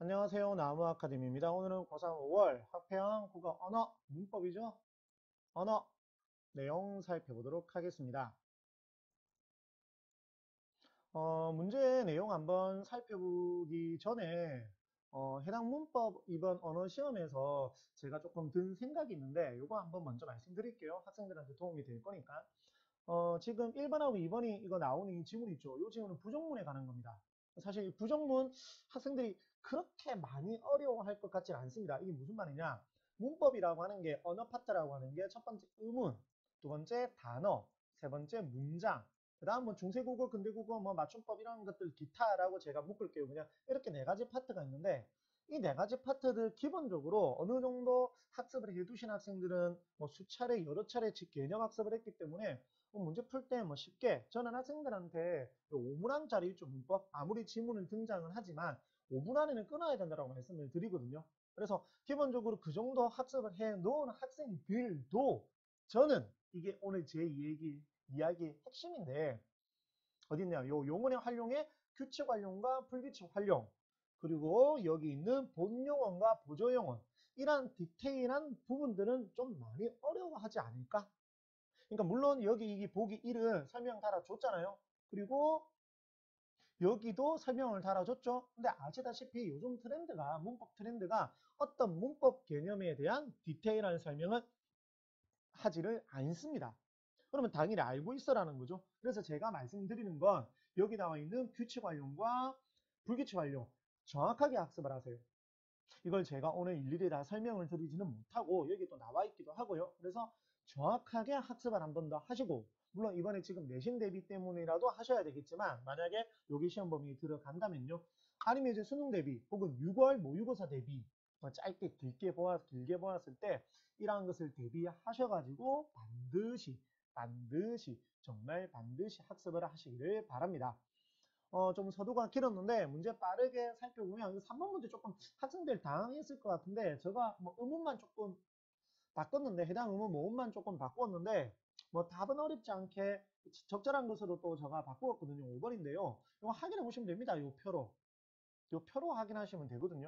안녕하세요. 나무 아카데미입니다. 오늘은 고3 5월 학평 국어 언어 문법이죠. 언어 내용 살펴보도록 하겠습니다. 문제 내용 한번 살펴보기 전에 해당 문법 이번 언어 시험에서 제가 조금 든 생각이 있는데 이거 한번 먼저 말씀드릴게요. 학생들한테 도움이 될 거니까. 지금 1번하고 2번이 이거 나오는 이 지문 있죠. 이 지문은 부정문에 관한 겁니다. 사실 이 부정문 학생들이 그렇게 많이 어려워할 것 같지는 않습니다. 이게 무슨 말이냐? 문법이라고 하는 게 언어 파트라고 하는 게 첫 번째 의문, 두 번째 단어, 세 번째 문장, 그 다음 뭐 중세국어, 근대국어, 뭐 맞춤법 이런 것들 기타라고 제가 묶을게요. 그냥 이렇게 네 가지 파트가 있는데 이 네 가지 파트들 기본적으로 어느 정도 학습을 해두신 학생들은 뭐 수차례, 여러 차례 개념 학습을 했기 때문에 문제 풀 때 뭐 쉽게 저는 학생들한테 5분 안짜리 있죠. 문법 아무리 지문을 등장을 하지만 5분 안에는 끊어야 된다고 말씀을 드리거든요. 그래서 기본적으로 그 정도 학습을 해 놓은 학생들도 저는 이게 오늘 제 이야기의 핵심인데 어딨냐? 요 용언의 활용에 규칙 활용과 불규칙 활용 그리고 여기 있는 본용언과 보조용언 이런 디테일한 부분들은 좀 많이 어려워하지 않을까? 그러니까 물론 여기 이 보기 1은 설명 달아줬잖아요. 그리고 여기도 설명을 달아줬죠. 근데 아시다시피 요즘 트렌드가 문법 트렌드가 어떤 문법 개념에 대한 디테일한 설명은 하지를 않습니다. 그러면 당연히 알고 있어라는 거죠. 그래서 제가 말씀드리는 건 여기 나와 있는 규칙 활용과 불규칙 활용 정확하게 학습을 하세요. 이걸 제가 오늘 일일이 다 설명을 드리지는 못하고 여기 또 나와 있기도 하고요. 그래서 정확하게 학습을 한 번 더 하시고 물론 이번에 지금 내신 대비 때문이라도 하셔야 되겠지만 만약에 여기 시험 범위에 들어간다면요. 아니면 이제 수능 대비 혹은 6월 모의고사 대비 짧게 길게 보았을 때 이러한 것을 대비하셔가지고 반드시 정말 반드시 학습을 하시기를 바랍니다. 좀 서두가 길었는데 문제 빠르게 살펴보면 3번 문제 조금 학생들 당황했을 것 같은데 제가 뭐 의문만 조금 바꿨는데 해당 의문 모음만 조금 바꿨는데 뭐 답은 어렵지 않게 적절한 것으로 또 제가 바꾸었거든요. 5번인데요. 이거 확인해 보시면 됩니다. 요 표로 확인하시면 되거든요.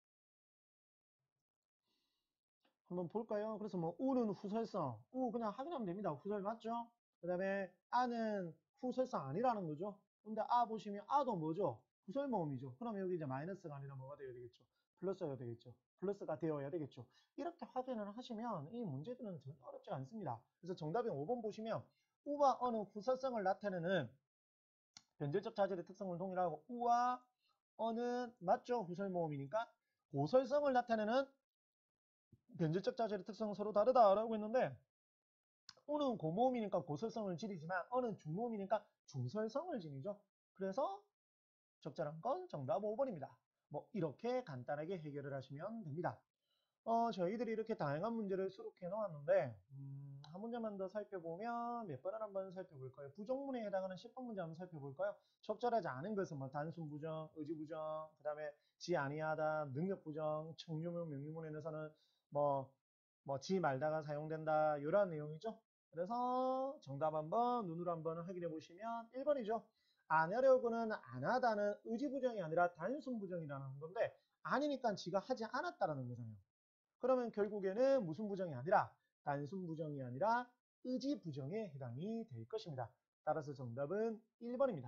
한번 볼까요? 그래서 뭐 우는 후설성, 우 그냥 확인하면 됩니다. 후설 맞죠? 그 다음에 아는 후설성 아니라는 거죠. 근데 아 보시면 아도 뭐죠? 후설 모음이죠. 그럼 여기 이제 마이너스가 아니라 뭐가 되어야 되겠죠? 플러스가 되겠죠. 플러스가 되어야 되겠죠. 이렇게 확인을 하시면 이 문제들은 전혀 어렵지 않습니다. 그래서 정답인 5번 보시면 우와 어느 후설성을 나타내는 변절적 자질의 특성을 동일하고 우와 어느 맞죠? 후설 모음이니까 고설성을 나타내는 변절적 자질의 특성은 서로 다르다라고 했는데 우는 고모음이니까 고설성을 지니지만 어는 중모음이니까 중설성을 지니죠. 그래서 적절한 건 정답 5번입니다. 뭐 이렇게 간단하게 해결을 하시면 됩니다. 저희들이 이렇게 다양한 문제를 수록해 놓았는데 한 문제만 더 살펴보면 몇 번을 한번 살펴볼까요? 부정문에 해당하는 10번 문제 한번 살펴볼까요? 적절하지 않은 것은 뭐 단순 부정, 의지 부정, 그 다음에 지 아니하다, 능력 부정, 청유문, 명유문에서는 지 말다가 사용된다 이런 내용이죠. 그래서 정답 한번 눈으로 한번 확인해 보시면 1번이죠. 안 하려고는 안 하다는 의지 부정이 아니라 단순 부정이라는 건데 아니니까 지가 하지 않았다라는 거잖아요. 그러면 결국에는 무슨 부정이 아니라 단순 부정이 아니라 의지 부정에 해당이 될 것입니다. 따라서 정답은 1번입니다.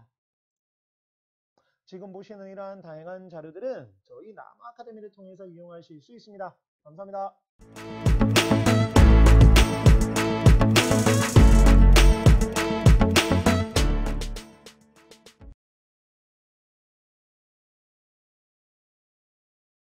지금 보시는 이러한 다양한 자료들은 저희 나무 아카데미를 통해서 이용하실 수 있습니다. 감사합니다.